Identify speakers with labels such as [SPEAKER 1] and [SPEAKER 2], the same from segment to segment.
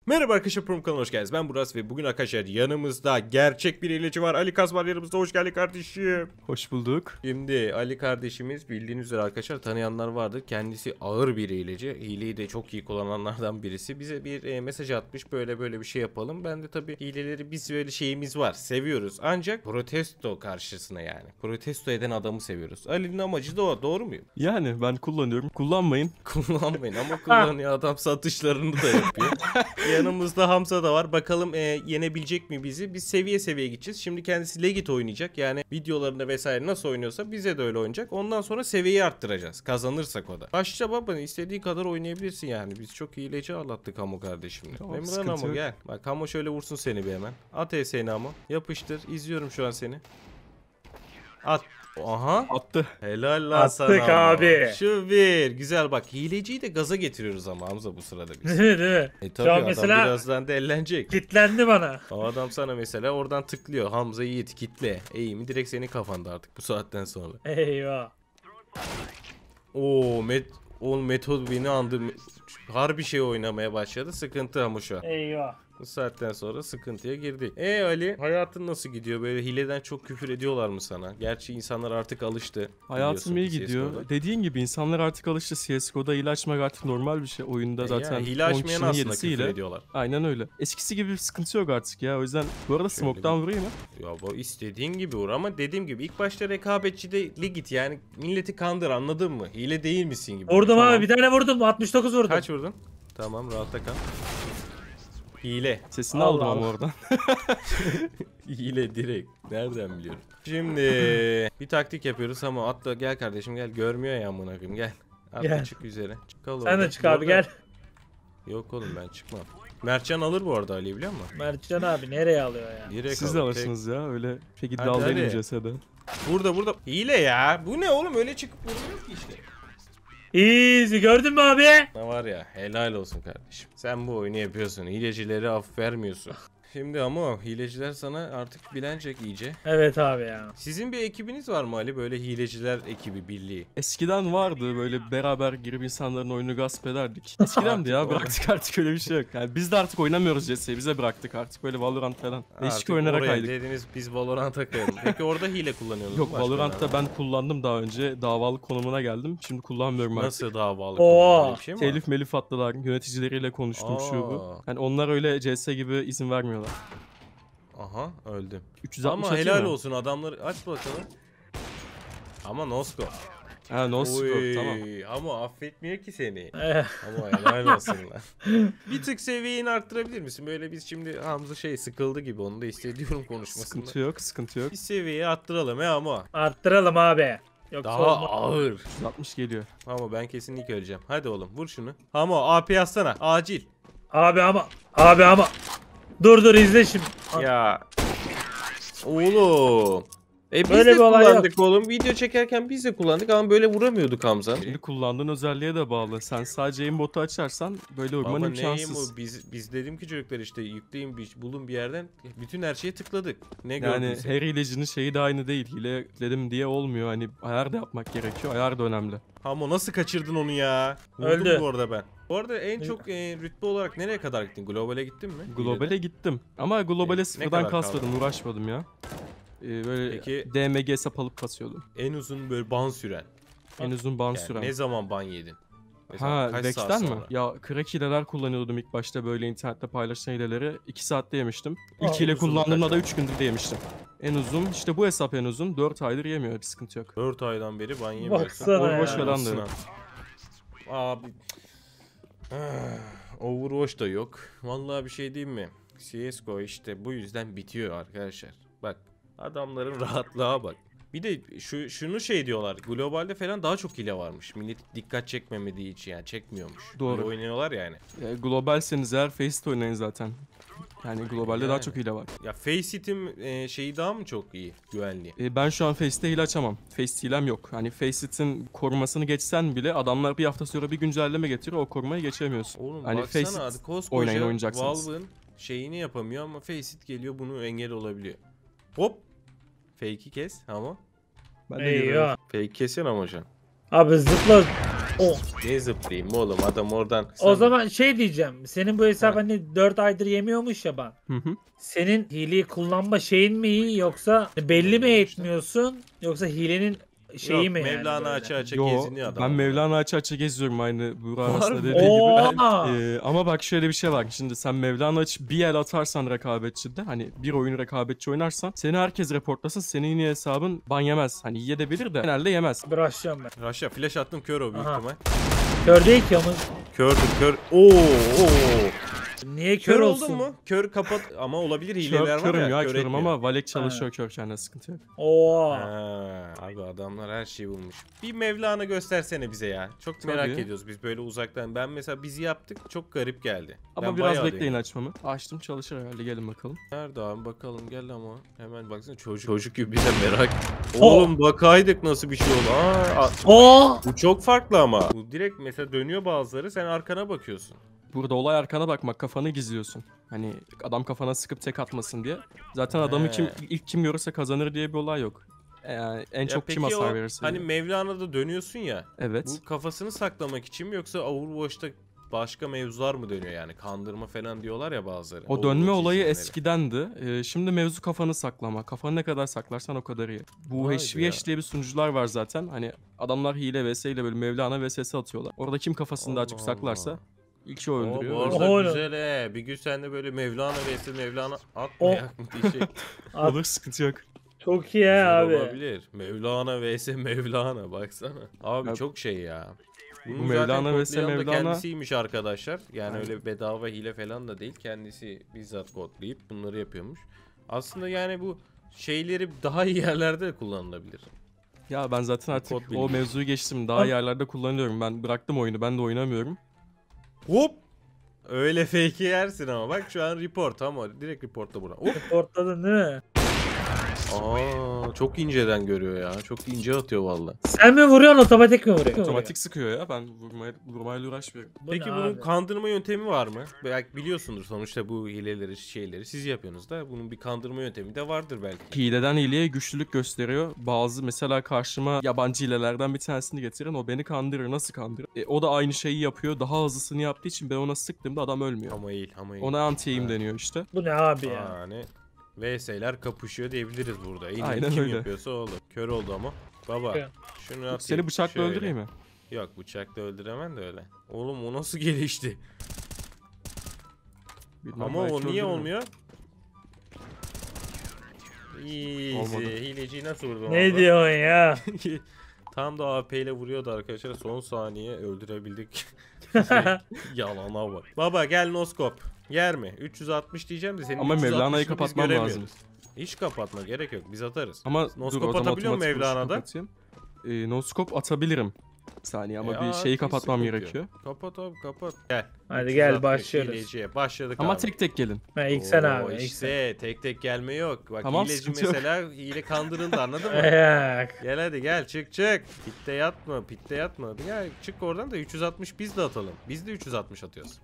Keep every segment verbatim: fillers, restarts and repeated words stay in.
[SPEAKER 1] Merhaba arkadaşlar, Prom kanalına hoş geldiniz. Ben Burak ve bugün arkadaşlar yanımızda gerçek bir hileci var. Ali Kaz var yanımızda. Hoş geldin kardeşim.
[SPEAKER 2] Hoş bulduk.
[SPEAKER 1] Şimdi Ali kardeşimiz bildiğiniz üzere arkadaşlar, tanıyanlar vardır. Kendisi ağır bir hileci. Hileyi de çok iyi kullananlardan birisi. Bize bir e, mesaj atmış, böyle böyle bir şey yapalım. Ben de tabii hileleri biz böyle şeyimiz var. Seviyoruz. Ancak protesto karşısına yani. Protesto eden adamı seviyoruz. Ali'nin amacı da o. Doğru muyum?
[SPEAKER 2] Yani ben kullanıyorum. Kullanmayın.
[SPEAKER 1] Kullanmayın ama kullanıyor adam, satışlarını da yapıyor. Yanımızda Hamza da var. Bakalım e, yenebilecek mi bizi? Biz seviye seviye gideceğiz. Şimdi kendisi Legit oynayacak. Yani videolarında vesaire nasıl oynuyorsa bize de öyle oynayacak. Ondan sonra seviyeyi arttıracağız. Kazanırsak o da. Başla baba, istediği kadar oynayabilirsin yani. Biz çok hileci ağlattık Hamo kardeşimle.
[SPEAKER 2] Tamam,
[SPEAKER 1] Memran
[SPEAKER 2] sıkıntı
[SPEAKER 1] Hamo
[SPEAKER 2] yok.
[SPEAKER 1] gel. Bak Hamo şöyle vursun seni bir hemen. At E S'ni Hamo. Yapıştır. İzliyorum şu an seni. At. Aha.
[SPEAKER 2] Attı.
[SPEAKER 1] Helal lan
[SPEAKER 3] Attık
[SPEAKER 1] sana.
[SPEAKER 3] abi.
[SPEAKER 1] Şu bir. Güzel bak. Hileciyi de gaza getiriyoruz ama Hamza bu sırada biz.
[SPEAKER 3] Değil mi? Değil mi?
[SPEAKER 1] E tabii
[SPEAKER 3] Şu an
[SPEAKER 1] adam
[SPEAKER 3] mesela
[SPEAKER 1] birazdan da ellenecek.
[SPEAKER 3] kitlendi bana.
[SPEAKER 1] O adam sana mesela oradan tıklıyor. Hamza Yiğit kitle. Eğimi direkt senin kafanda artık bu saatten sonra.
[SPEAKER 3] Eyvah.
[SPEAKER 1] Oo met o metod beni andı. Harbi şey oynamaya başladı. Sıkıntı ama şu an.
[SPEAKER 3] Eyvah.
[SPEAKER 1] Bu saatten sonra sıkıntıya girdik. E Ali, hayatın nasıl gidiyor? Böyle hileden çok küfür ediyorlar mı sana? Gerçi insanlar artık alıştı.
[SPEAKER 2] Hayatım iyi
[SPEAKER 1] biliyorsun
[SPEAKER 2] gidiyor.
[SPEAKER 1] C S G O'da.
[SPEAKER 2] Dediğin gibi insanlar artık alıştı. C S G O'da hile açmak artık normal bir şey. Oyunda
[SPEAKER 1] E
[SPEAKER 2] zaten
[SPEAKER 1] ya, hile
[SPEAKER 2] on
[SPEAKER 1] açmayan
[SPEAKER 2] kişinin
[SPEAKER 1] aslında küfür
[SPEAKER 2] yedisiyle.
[SPEAKER 1] ediyorlar.
[SPEAKER 2] Aynen öyle. Eskisi gibi bir sıkıntı yok artık ya. O yüzden bu arada
[SPEAKER 1] Şöyle
[SPEAKER 2] smoke'tan vurayım mı?
[SPEAKER 1] Ya bu istediğin gibi vur ama dediğim gibi ilk başta rekabetçide git yani, milleti kandır, anladın mı? Hile değil misin gibi.
[SPEAKER 3] Vurdum
[SPEAKER 1] Tamam.
[SPEAKER 3] abi, bir tane vurdum. altmış dokuz vurdum.
[SPEAKER 1] Kaç vurdun? Tamam, rahatta kal. Hile.
[SPEAKER 2] Sesini
[SPEAKER 3] Allah
[SPEAKER 2] aldım ama
[SPEAKER 3] Allah.
[SPEAKER 2] oradan.
[SPEAKER 1] Hile direkt. Nereden biliyorum? Şimdi bir taktik yapıyoruz ama atla gel kardeşim gel. Görmüyor ya amına koyayım, gel. Atla
[SPEAKER 3] Gel.
[SPEAKER 1] çık üzere. Çık
[SPEAKER 3] Sen de çık abi, gel.
[SPEAKER 1] Yok oğlum, ben çıkmam. Mertcan alır bu arada Ali, biliyor musun?
[SPEAKER 3] Mertcan abi nereye alıyor ya?
[SPEAKER 1] Direkt
[SPEAKER 2] Siz de
[SPEAKER 1] alır,
[SPEAKER 2] alırsınız ya. Öyle pek
[SPEAKER 1] Hadi,
[SPEAKER 2] iddialı
[SPEAKER 1] hadi.
[SPEAKER 2] değilim C S'de.
[SPEAKER 1] tek. Burada burada. Hile ya. Bu ne oğlum, öyle çıkıp vuruyor ki işte.
[SPEAKER 3] Easy, gördün mü abi?
[SPEAKER 1] Ne var ya, helal olsun kardeşim. Sen bu oyunu yapıyorsun. Hilecileri af vermiyorsun. Şimdi ama hileciler sana artık bilenecek iyice.
[SPEAKER 3] Evet abi ya.
[SPEAKER 1] Sizin bir ekibiniz var mı Ali? Böyle hileciler ekibi, birliği.
[SPEAKER 2] Eskiden vardı böyle beraber girip insanların oyunu gasp ederdik. Eskiden de ya,
[SPEAKER 1] Artık
[SPEAKER 2] bıraktık artık, öyle bir şey yok. Yani biz de artık oynamıyoruz C S'yi, bize bıraktık artık böyle Valorant falan. Değişik
[SPEAKER 1] Artık
[SPEAKER 2] oyunlara
[SPEAKER 1] oraya
[SPEAKER 2] kaydık.
[SPEAKER 1] dediniz biz Valorant'a kayalım. Peki orada hile kullanıyorsunuz
[SPEAKER 2] Yok,
[SPEAKER 1] mu başka
[SPEAKER 2] Valorant'ta
[SPEAKER 1] oyunlarda?
[SPEAKER 2] ben kullandım daha önce. Davalık konumuna geldim. Şimdi kullanmıyorum artık.
[SPEAKER 1] Nasıl davalık?
[SPEAKER 3] Oo.
[SPEAKER 1] Öyle bir şey mi var?
[SPEAKER 2] Telif melif attılar. Yöneticileriyle konuştum şu bu.
[SPEAKER 1] Aa.
[SPEAKER 2] Yani onlar öyle C S gibi izin vermiyorlar.
[SPEAKER 1] Aha, öldüm.
[SPEAKER 2] üç yüz altmış
[SPEAKER 1] Ama
[SPEAKER 2] atayım
[SPEAKER 1] helal
[SPEAKER 2] mı?
[SPEAKER 1] olsun, adamları aç bakalım. Ama nosko.
[SPEAKER 2] Ha, no scope, tamam.
[SPEAKER 1] Ama affetmiyor ki seni.
[SPEAKER 3] Eh,
[SPEAKER 1] Ama helal olsun lan. Bir tık seviyeni arttırabilir misin? Böyle biz şimdi Hamza şey sıkıldı gibi, onu da hissediyorum konuşmasında.
[SPEAKER 2] Sıkıntı yok, sıkıntı yok.
[SPEAKER 1] Bir seviyeyi arttıralım he ama.
[SPEAKER 3] arttıralım abi. Yoksa
[SPEAKER 1] Daha
[SPEAKER 3] olmaz.
[SPEAKER 1] ağır.
[SPEAKER 2] üç yüz altmış geliyor.
[SPEAKER 1] Ama ben kesinlikle öleceğim. Hadi oğlum vur şunu. Ama A P yazsana acil.
[SPEAKER 3] Abi ama. Abi ama. Dur dur, izle şimdi.
[SPEAKER 1] Ya. Oğlum. E biz
[SPEAKER 3] Böyle
[SPEAKER 1] de
[SPEAKER 3] bir olay
[SPEAKER 1] kullandık oğlum. Video çekerken biz de kullandık ama böyle vuramıyorduk Hamza.
[SPEAKER 2] Şimdi kullandığın özelliğe de bağlı. Sen sadece aimbotu açarsan böyle vurman
[SPEAKER 1] Baba
[SPEAKER 2] imkansız.
[SPEAKER 1] neyim o? Biz, biz dedim ki çocuklar işte yükleyin bir, bulun bir yerden. Bütün her şeye tıkladık. Ne
[SPEAKER 2] Yani
[SPEAKER 1] gördüyse.
[SPEAKER 2] her hilecinin şeyi de aynı değil. Hile yükledim diye olmuyor. Hani ayar da yapmak gerekiyor. Ayar da önemli.
[SPEAKER 1] Hamo nasıl kaçırdın onu ya? Vurdum
[SPEAKER 3] Öldü.
[SPEAKER 1] bu arada ben. Bu arada en çok e, rütbe olarak nereye kadar gittin? Globale gittin mi?
[SPEAKER 2] Globale gittim. Ama globale
[SPEAKER 1] Ne
[SPEAKER 2] sıfırdan
[SPEAKER 1] kadar
[SPEAKER 2] kasmadım. Uğraşmadım ya. Ee, böyle
[SPEAKER 1] Peki-
[SPEAKER 2] D M G hesap alıp kasıyordum.
[SPEAKER 1] En uzun böyle ban süren.
[SPEAKER 2] En uzun ban
[SPEAKER 1] Yani
[SPEAKER 2] süren.
[SPEAKER 1] ne zaman ban yedin? Mesela
[SPEAKER 2] Ha,
[SPEAKER 1] kaç saat
[SPEAKER 2] Vex'ten mi?
[SPEAKER 1] sonra?
[SPEAKER 2] Ya crack hileler kullanıyordum ilk başta, böyle internette paylaşılan hileleri. iki saatte yemiştim. İlk
[SPEAKER 3] Aa,
[SPEAKER 2] hile
[SPEAKER 1] uzun
[SPEAKER 2] kullandığımda
[SPEAKER 1] kaç
[SPEAKER 2] da
[SPEAKER 1] ay?
[SPEAKER 2] üç gündür de yemiştim. En uzun işte bu hesap en uzun. dört aydır yemiyor, bir sıkıntı yok.
[SPEAKER 1] dört aydan beri ban yemiyorsun.
[SPEAKER 3] Baksana
[SPEAKER 2] Overwatch
[SPEAKER 3] ya.
[SPEAKER 2] falan da
[SPEAKER 1] Olsun
[SPEAKER 2] yok.
[SPEAKER 1] abi. Ah, Overwatch da yok. Vallahi bir şey diyeyim mi? C S G O işte bu yüzden bitiyor arkadaşlar. Bak adamların rahatlığa bak. Bir de şu şunu şey diyorlar. Globalde falan daha çok hile varmış. Millet dikkat çekmemediği için yani çekmiyormuş.
[SPEAKER 2] Doğru.
[SPEAKER 1] Böyle oynuyorlar yani.
[SPEAKER 2] E, globalseniz eğer Faceit oynayın zaten. Yani globalde daha
[SPEAKER 1] Yani.
[SPEAKER 2] çok hile var.
[SPEAKER 1] Ya Faceit e, şeyi daha mı çok iyi güvenliği?
[SPEAKER 2] E, ben şu an Faceit'te hile açamam. Faceit hilem yok. Hani Faceit'in korumasını geçsen bile adamlar bir hafta sonra bir güncelleme getiriyor, o korumayı geçemiyorsun.
[SPEAKER 1] Oğlum
[SPEAKER 2] Hani
[SPEAKER 1] baksana
[SPEAKER 2] Faceit
[SPEAKER 1] hadi koskoca
[SPEAKER 2] oynayın oynayacaksınız.
[SPEAKER 1] Valve'ın şeyini yapamıyor ama Faceit geliyor bunu engel olabiliyor. Hop. Fake'i kes ama.
[SPEAKER 2] Ben de görüyorum.
[SPEAKER 3] Eyvah.
[SPEAKER 1] Fake kesen ama şu an.
[SPEAKER 3] Abi zıpla. O.
[SPEAKER 1] Ne zıplayayım oğlum adam oradan.
[SPEAKER 3] O
[SPEAKER 1] Sen-
[SPEAKER 3] zaman şey diyeceğim. Senin bu hesap
[SPEAKER 1] Ha.
[SPEAKER 3] hani dört aydır yemiyormuş ya ben.
[SPEAKER 2] Hı hı.
[SPEAKER 3] Senin hileyi kullanma şeyin mi iyi yoksa belli mi etmiyorsun yoksa hilenin şeyi
[SPEAKER 1] Yok,
[SPEAKER 3] mi yani?
[SPEAKER 1] Mevlana
[SPEAKER 3] böyle?
[SPEAKER 1] açı açı
[SPEAKER 2] Yo,
[SPEAKER 1] geziniyor adam.
[SPEAKER 2] ben Mevlana açı açı geziyorum aynı Buğra
[SPEAKER 1] Var
[SPEAKER 2] arasında
[SPEAKER 1] mı?
[SPEAKER 2] dediği gibi.
[SPEAKER 3] Oha!
[SPEAKER 2] Ee, ama bak şöyle bir şey var. Şimdi sen Mevlana açı bir el atarsan rekabetçide, hani bir oyunu rekabetçi oynarsan, seni herkes reportlasın, senin yine hesabın ban yemez. Hani yiyebilir de genelde yemez.
[SPEAKER 3] Bir açacağım ben.
[SPEAKER 1] Raşa flash attım kör o büyük
[SPEAKER 3] Aha.
[SPEAKER 1] ihtimal.
[SPEAKER 3] Kör değil ki ama.
[SPEAKER 1] Kördüm kör. Oo, oo.
[SPEAKER 3] Niye kör,
[SPEAKER 1] Kör
[SPEAKER 3] olsun?
[SPEAKER 1] oldun mu? Kör kapat ama olabilir hileler
[SPEAKER 2] Kör,
[SPEAKER 1] var
[SPEAKER 2] körüm
[SPEAKER 1] ya.
[SPEAKER 2] ya
[SPEAKER 1] kör
[SPEAKER 2] körüm
[SPEAKER 1] etmiyor.
[SPEAKER 2] ama Valek çalışıyor körken, sıkıntı yok.
[SPEAKER 3] Oha.
[SPEAKER 1] Ha, abi adamlar her şeyi bulmuş. Bir Mevlana göstersene bize ya. Çok merak
[SPEAKER 2] Tabii.
[SPEAKER 1] ediyoruz biz böyle uzaktan. Ben mesela bizi yaptık çok garip geldi.
[SPEAKER 2] Ama
[SPEAKER 1] Ben
[SPEAKER 2] biraz
[SPEAKER 1] bayağı
[SPEAKER 2] bekleyin
[SPEAKER 1] deniyorum.
[SPEAKER 2] açmamı. Açtım, çalışır herhalde, gelin bakalım.
[SPEAKER 1] Nerede abi bakalım gel ama. Hemen baksana çocuk çocuk gibi bize merak. Oğlum bakaydık nasıl bir şey oldu. Aa, a-
[SPEAKER 3] Oo.
[SPEAKER 1] bu çok farklı ama. Bu direkt mesela dönüyor bazıları sen arkana bakıyorsun.
[SPEAKER 2] Burada olay arkana bakmak, kafanı gizliyorsun. Hani adam kafana sıkıp tek atmasın diye. Zaten adamı
[SPEAKER 1] He.
[SPEAKER 2] kim ilk kim görürse kazanır diye bir olay yok. Yani en
[SPEAKER 1] Ya
[SPEAKER 2] çok kim
[SPEAKER 1] peki
[SPEAKER 2] hasar
[SPEAKER 1] o,
[SPEAKER 2] verirse.
[SPEAKER 1] Hani
[SPEAKER 2] diye.
[SPEAKER 1] Mevlana'da dönüyorsun ya.
[SPEAKER 2] Evet.
[SPEAKER 1] Bu kafasını saklamak için mi yoksa Overwatch'ta başka mevzular mı dönüyor yani? Kandırma falan diyorlar ya bazıları.
[SPEAKER 2] O dönme
[SPEAKER 1] Overwatch
[SPEAKER 2] olayı
[SPEAKER 1] izleyenleri.
[SPEAKER 2] eskidendi. Ee, şimdi mevzu kafanı saklama. Kafanı ne kadar saklarsan o kadar iyi. Bu
[SPEAKER 1] Vay
[SPEAKER 2] H V
[SPEAKER 1] be
[SPEAKER 2] H diye bir sunucular var zaten. Hani adamlar hile vs ile böyle Mevlana vs atıyorlar. Orada kim kafasını daha çok
[SPEAKER 1] Allah
[SPEAKER 2] saklarsa
[SPEAKER 1] Allah.
[SPEAKER 2] ilk şey
[SPEAKER 1] Oo,
[SPEAKER 2] öldürüyor.
[SPEAKER 1] bu
[SPEAKER 2] Öyle.
[SPEAKER 1] arada
[SPEAKER 3] Oğlum.
[SPEAKER 1] güzel he. Bir gün sen de böyle Mevlana vs Mevlana
[SPEAKER 3] O-
[SPEAKER 1] atmayak mı diyecek.
[SPEAKER 3] At.
[SPEAKER 2] Olur, sıkıntı yok.
[SPEAKER 3] Çok iyi
[SPEAKER 1] Güzel
[SPEAKER 3] abi.
[SPEAKER 1] olabilir. Mevlana vs Mevlana baksana. Abi
[SPEAKER 2] Ya-
[SPEAKER 1] çok şey ya. Bunun
[SPEAKER 2] Bu Mevlana
[SPEAKER 1] zaten
[SPEAKER 2] vs
[SPEAKER 1] kodlayan da
[SPEAKER 2] Mevlana-
[SPEAKER 1] kendisiymiş arkadaşlar. Yani
[SPEAKER 2] Aynen.
[SPEAKER 1] öyle bedava hile falan da değil. Kendisi bizzat kodlayıp bunları yapıyormuş. Aslında yani bu şeyleri daha iyi yerlerde de kullanılabilir.
[SPEAKER 2] Ya ben zaten artık
[SPEAKER 1] Kod
[SPEAKER 2] o
[SPEAKER 1] bilgi.
[SPEAKER 2] mevzuyu geçtim. Daha
[SPEAKER 3] Ama-
[SPEAKER 2] yerlerde kullanıyorum. Ben bıraktım oyunu. Ben de oynamıyorum.
[SPEAKER 1] Hop! Öyle fake yersin ama bak şu an report ama direkt reportla buna. Hop!
[SPEAKER 3] Reportladın değil mi?
[SPEAKER 1] Aa, çok inceden görüyor ya. Çok ince atıyor valla.
[SPEAKER 3] Sen mi vuruyorsun otomatik mi vuruyorsun?
[SPEAKER 2] Otomatik sıkıyor ya. Ben vurmaya, vurmayla uğraşmıyorum.
[SPEAKER 3] Bu
[SPEAKER 1] Peki
[SPEAKER 3] ne
[SPEAKER 1] bunun
[SPEAKER 3] abi?
[SPEAKER 1] kandırma yöntemi var mı? Belki biliyorsundur sonuçta bu hileleri, şeyleri siz yapıyorsunuz da bunun bir kandırma yöntemi de vardır belki.
[SPEAKER 2] Hileden hileye güçlülük gösteriyor. Bazı mesela karşıma yabancı hilelerden bir tanesini getirin. O beni kandırır. Nasıl kandırır? E, o da aynı şeyi yapıyor. Daha hızlısını yaptığı için ben ona sıktığımda adam ölmüyor.
[SPEAKER 1] Ama değil, ama değil.
[SPEAKER 2] Ona anti-aim
[SPEAKER 1] Ha.
[SPEAKER 2] deniyor işte.
[SPEAKER 3] Bu ne abi ya?
[SPEAKER 1] Yani V S'ler kapışıyor diyebiliriz burada. En iyi
[SPEAKER 2] Aynen
[SPEAKER 1] kim
[SPEAKER 2] öyle.
[SPEAKER 1] yapıyorsa o olur. Kör oldu ama. Baba
[SPEAKER 3] Evet.
[SPEAKER 1] şunu atayım.
[SPEAKER 2] Seni bıçakla
[SPEAKER 1] şöyle.
[SPEAKER 2] öldüreyim mi?
[SPEAKER 1] Yok bıçakla öldüremem de öyle. Oğlum o nasıl gelişti?
[SPEAKER 2] Bilmem,
[SPEAKER 1] Ama
[SPEAKER 2] belki
[SPEAKER 1] o niye
[SPEAKER 2] öldürürüm.
[SPEAKER 1] olmuyor? Easy.
[SPEAKER 2] Olmadı.
[SPEAKER 1] Hileciyi nasıl vurdun
[SPEAKER 3] Ne
[SPEAKER 1] orada?
[SPEAKER 3] diyorsun ya?
[SPEAKER 1] Tam da A P ile vuruyordu arkadaşlar. Son saniye öldürebildik. Yalana bak. Baba gel noskop. Yer mi? üç yüz altmış diyeceğim de senin
[SPEAKER 2] Ama
[SPEAKER 1] üç yüz
[SPEAKER 2] Mevlana'yı
[SPEAKER 1] altmışını biz
[SPEAKER 2] kapatmam
[SPEAKER 1] göremiyoruz.
[SPEAKER 2] lazım.
[SPEAKER 1] Hiç kapatma gerek yok. Biz atarız.
[SPEAKER 2] Ama
[SPEAKER 1] Noskop
[SPEAKER 2] dur, o zaman
[SPEAKER 1] atabiliyor musun
[SPEAKER 2] otomatik vuruşu
[SPEAKER 1] Mevlana'da?
[SPEAKER 2] kapatayım. Ee, noskop atabilirim. Bir saniye ama
[SPEAKER 1] E,
[SPEAKER 2] bir
[SPEAKER 1] aa,
[SPEAKER 2] şeyi
[SPEAKER 1] hiç
[SPEAKER 2] kapatmam
[SPEAKER 1] sıkıntı
[SPEAKER 2] gerekiyor.
[SPEAKER 1] yok. Kapat abi kapat. Gel.
[SPEAKER 3] Hadi
[SPEAKER 1] üç yüz
[SPEAKER 3] gel,
[SPEAKER 1] altmış
[SPEAKER 3] başlıyoruz.
[SPEAKER 1] hileciye. Başladık
[SPEAKER 2] Ama
[SPEAKER 1] abi.
[SPEAKER 2] tek tek gelin.
[SPEAKER 3] Ha, ilk sen
[SPEAKER 1] Oo,
[SPEAKER 3] abi. ilk sen.
[SPEAKER 1] işte tek tek gelme yok. Bak
[SPEAKER 2] Tamam,
[SPEAKER 1] hileci
[SPEAKER 2] sıkıntı yok.
[SPEAKER 1] mesela hile kandırıldı anladın mı?
[SPEAKER 3] Yok.
[SPEAKER 1] Gel hadi gel çık çık. Pitte yatma pitte yatma. Ya çık oradan da üç yüz altmış biz de atalım. Biz de üç yüz altmış atıyoruz.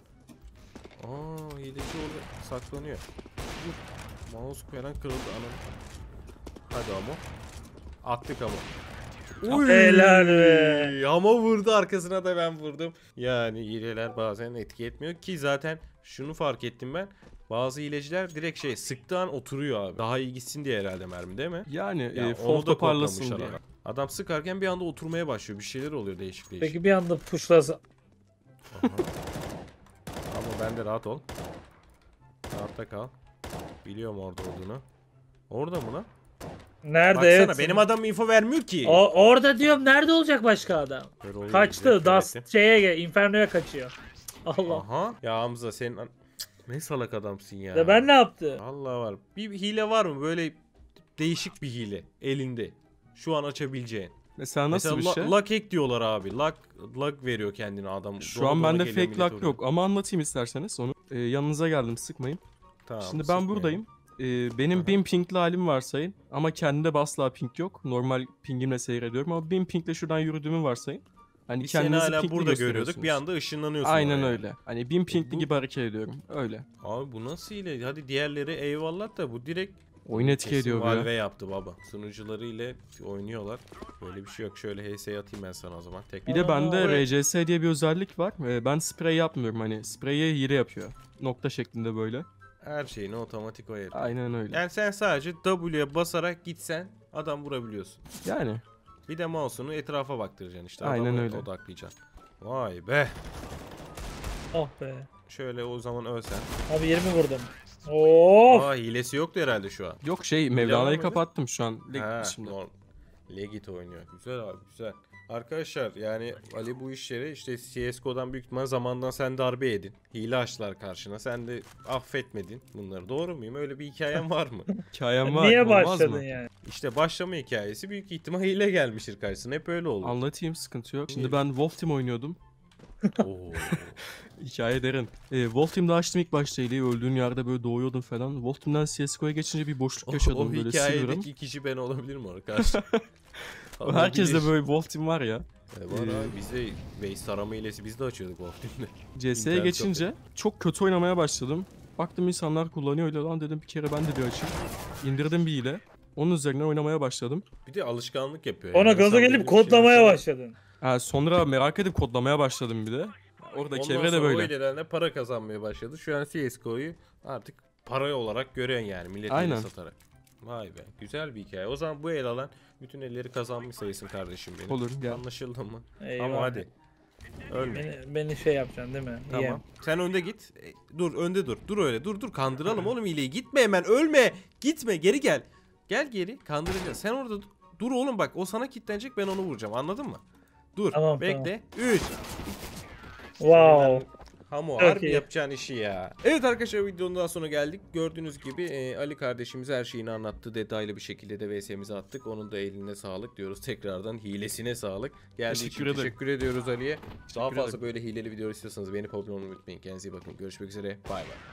[SPEAKER 1] Aa hileci orada saklanıyor. Dur. Mouse falan kırıldı anam. Hadi ama. Attık ama.
[SPEAKER 3] Helal be.
[SPEAKER 1] Ama vurdu arkasına da ben vurdum. Yani hileler bazen etki etmiyor ki zaten şunu fark ettim ben. Bazı hileciler direkt şey sıktığı an oturuyor abi. Daha iyi gitsin diye herhalde mermi değil mi?
[SPEAKER 2] Yani
[SPEAKER 1] Ya
[SPEAKER 2] e,
[SPEAKER 1] onu
[SPEAKER 2] fall
[SPEAKER 1] da
[SPEAKER 2] toparlasın
[SPEAKER 1] kodlamışlar
[SPEAKER 2] diye.
[SPEAKER 1] adam. Adam sıkarken bir anda oturmaya başlıyor. Bir şeyler oluyor değişik değişik.
[SPEAKER 3] Peki bir anda puşlasa.
[SPEAKER 1] Aha. Ama ben de rahat ol. Rahatta kal. Biliyorum orada olduğunu. Orada mı lan?
[SPEAKER 3] Nerede?
[SPEAKER 1] Baksana
[SPEAKER 3] evet.
[SPEAKER 1] benim adam info vermiyor ki.
[SPEAKER 3] O, orada diyorum, nerede olacak başka adam?
[SPEAKER 1] Kör oluyor,
[SPEAKER 3] Kaçtı.
[SPEAKER 1] güzel, kör
[SPEAKER 3] Dust
[SPEAKER 1] etti.
[SPEAKER 3] şeye gel. Inferno'ya kaçıyor. Allah.
[SPEAKER 1] Aha. Ya Hamza senin an- Cık, ne salak adamsın ya.
[SPEAKER 3] Ya ben ne yaptı?
[SPEAKER 1] Allah var. Bir hile var mı böyle değişik bir hile elinde? Şu an açabileceğin.
[SPEAKER 2] Mesela nasıl
[SPEAKER 1] Mesela
[SPEAKER 2] bir şey?
[SPEAKER 1] lo- lock hack diyorlar abi. Lock, lock veriyor kendine adam.
[SPEAKER 2] Şu
[SPEAKER 1] Dona
[SPEAKER 2] an
[SPEAKER 1] dona
[SPEAKER 2] bende
[SPEAKER 1] geliyor,
[SPEAKER 2] fake
[SPEAKER 1] millet
[SPEAKER 2] lock
[SPEAKER 1] vuruyor.
[SPEAKER 2] yok ama anlatayım isterseniz onu. Ee, yanınıza geldim, sıkmayın.
[SPEAKER 1] Tamam,
[SPEAKER 2] Şimdi ben
[SPEAKER 1] sıkmayalım.
[SPEAKER 2] buradayım. Ee, benim
[SPEAKER 1] Aha.
[SPEAKER 2] bin pingli halim varsayın ama kendinde asla ping yok. Normal pingimle seyrediyorum ama bin pingle şuradan yürüdüğümü varsayın. Hani
[SPEAKER 1] Biz seni
[SPEAKER 2] kendinizi
[SPEAKER 1] hala
[SPEAKER 2] pingli
[SPEAKER 1] burada görüyorduk.
[SPEAKER 2] gösteriyorsunuz.
[SPEAKER 1] Bir anda ışınlanıyorsun
[SPEAKER 2] Aynen
[SPEAKER 1] oraya.
[SPEAKER 2] öyle. Hani bin pingli
[SPEAKER 1] Bu-
[SPEAKER 2] gibi hareket ediyorum. Öyle.
[SPEAKER 1] Abi bu nasıl hile? Hadi diğerleri eyvallah da bu direkt
[SPEAKER 2] Oyun etki
[SPEAKER 1] Kesin
[SPEAKER 2] ediyor bu
[SPEAKER 1] Valve
[SPEAKER 2] ya.
[SPEAKER 1] yaptı baba. Sunucuları ile oynuyorlar. Böyle bir şey yok. Şöyle H S'yi atayım ben sana o zaman. Tek
[SPEAKER 2] Bir de
[SPEAKER 3] Aa,
[SPEAKER 2] bende
[SPEAKER 3] evet.
[SPEAKER 2] R C S diye bir özellik var. Ee, Ben sprey yapmıyorum hani. Sprey'i hile yapıyor. Nokta şeklinde böyle.
[SPEAKER 1] her şeyini otomatik o yapıyor.
[SPEAKER 2] Aynen öyle.
[SPEAKER 1] Yani sen sadece W'ye basarak gitsen adam vurabiliyorsun.
[SPEAKER 2] Yani.
[SPEAKER 1] Bir de mouse'unu etrafa baktıracaksın işte.
[SPEAKER 2] Aynen
[SPEAKER 1] Adamı
[SPEAKER 2] öyle.
[SPEAKER 1] odaklayacaksın. Vay be.
[SPEAKER 3] Oh be.
[SPEAKER 1] Şöyle o zaman ölsen.
[SPEAKER 3] Abi yirmi vurdum. Of.
[SPEAKER 1] Aa hilesi yoktu herhalde şu an.
[SPEAKER 2] Yok şey
[SPEAKER 1] var
[SPEAKER 2] Mevlana'yı
[SPEAKER 1] mıydı?
[SPEAKER 2] kapattım şu an. Leg
[SPEAKER 1] Ha,
[SPEAKER 2] dışında.
[SPEAKER 1] norm. Legit oynuyor. Güzel abi güzel. Arkadaşlar yani Ali bu işleri işte C S G O'dan büyük ihtimal zamandan sen darbe yedin. Hile açtılar karşına. Sen de affetmedin bunları. Doğru muyum? Öyle bir hikayen var mı?
[SPEAKER 2] Hikayem var.
[SPEAKER 3] Niye
[SPEAKER 2] olmaz
[SPEAKER 3] başladın
[SPEAKER 2] mı?
[SPEAKER 3] yani?
[SPEAKER 1] İşte başlama hikayesi büyük ihtimal hile gelmiştir karşısına. Hep öyle olur.
[SPEAKER 2] Anlatayım, sıkıntı yok. Şimdi
[SPEAKER 1] İyi.
[SPEAKER 2] ben Wolf Team oynuyordum.
[SPEAKER 1] Oo.
[SPEAKER 2] Hikaye derin. Ee, Wolf Team'de açtım ilk başta hileyi. Öldüğün yerde böyle doğuyordum falan. Wolf Team'den C S G O'ya geçince bir boşluk
[SPEAKER 1] O,
[SPEAKER 2] yaşadım
[SPEAKER 1] o
[SPEAKER 2] böyle siliyorum.
[SPEAKER 1] hikayedeki kişi ben olabilir mi arkadaşlar?
[SPEAKER 2] Herkes de
[SPEAKER 1] Olabilir.
[SPEAKER 2] böyle Wolf Team var ya.
[SPEAKER 1] E var abi biz de base tarama hilesi biz de açıyorduk o filmde.
[SPEAKER 2] C S'ye
[SPEAKER 1] İnternet
[SPEAKER 2] geçince çok kötü oynamaya başladım. Baktım insanlar kullanıyor öyle lan dedim bir kere ben de bir açayım. İndirdim bir hile. Onun üzerinden oynamaya başladım.
[SPEAKER 1] Bir de alışkanlık yapıyor.
[SPEAKER 3] Ona
[SPEAKER 1] yani.
[SPEAKER 3] gaza
[SPEAKER 1] Sen
[SPEAKER 3] gelip
[SPEAKER 1] belli bir şey
[SPEAKER 3] kodlamaya
[SPEAKER 1] mesela-
[SPEAKER 3] başladın.
[SPEAKER 2] Ha, sonra merak edip kodlamaya başladım bir de. Orada
[SPEAKER 1] Ondan
[SPEAKER 2] çevre de
[SPEAKER 1] sonra o
[SPEAKER 2] böyle.
[SPEAKER 1] hileden de para kazanmaya başladı. Şu an C S G O'yu artık para olarak görüyorsun yani millet
[SPEAKER 2] Aynen.
[SPEAKER 1] hile satarak. Vay be güzel bir hikaye. O zaman bu el alan bütün elleri kazanmış sayısın kardeşim benim.
[SPEAKER 2] Olur gel.
[SPEAKER 1] Anlaşıldı mı?
[SPEAKER 3] Eyvah.
[SPEAKER 1] Ama hadi. Ölme.
[SPEAKER 3] Beni, beni şey yapacaksın değil mi?
[SPEAKER 1] Tamam.
[SPEAKER 3] Yem.
[SPEAKER 1] Sen önde git. E, dur önde dur. Dur öyle. Dur dur kandıralım oğlum hileyi. Gitme hemen ölme. Gitme geri gel. Gel geri kandıracağız. Sen orada dur. Dur oğlum bak o sana kilitlenecek ben onu vuracağım anladın mı? Dur
[SPEAKER 3] Tamam,
[SPEAKER 1] bekle. üç.
[SPEAKER 3] Wow.
[SPEAKER 1] Hamo
[SPEAKER 3] Çok
[SPEAKER 1] harbi
[SPEAKER 3] iyi.
[SPEAKER 1] yapacağın işi ya. Evet arkadaşlar videonun daha sonra geldik. Gördüğünüz gibi e, Ali kardeşimiz her şeyini anlattı. Detaylı bir şekilde de V S'mizi attık. Onun da eline sağlık diyoruz. Tekrardan hilesine sağlık. Geldiği
[SPEAKER 2] Teşekkür
[SPEAKER 1] için
[SPEAKER 2] ederim.
[SPEAKER 1] teşekkür ediyoruz Ali'ye. Daha fazla
[SPEAKER 2] ederim.
[SPEAKER 1] böyle hileli video istiyorsanız beni problem unutmayın. Kendinize iyi bakın. Görüşmek üzere. Bay bay.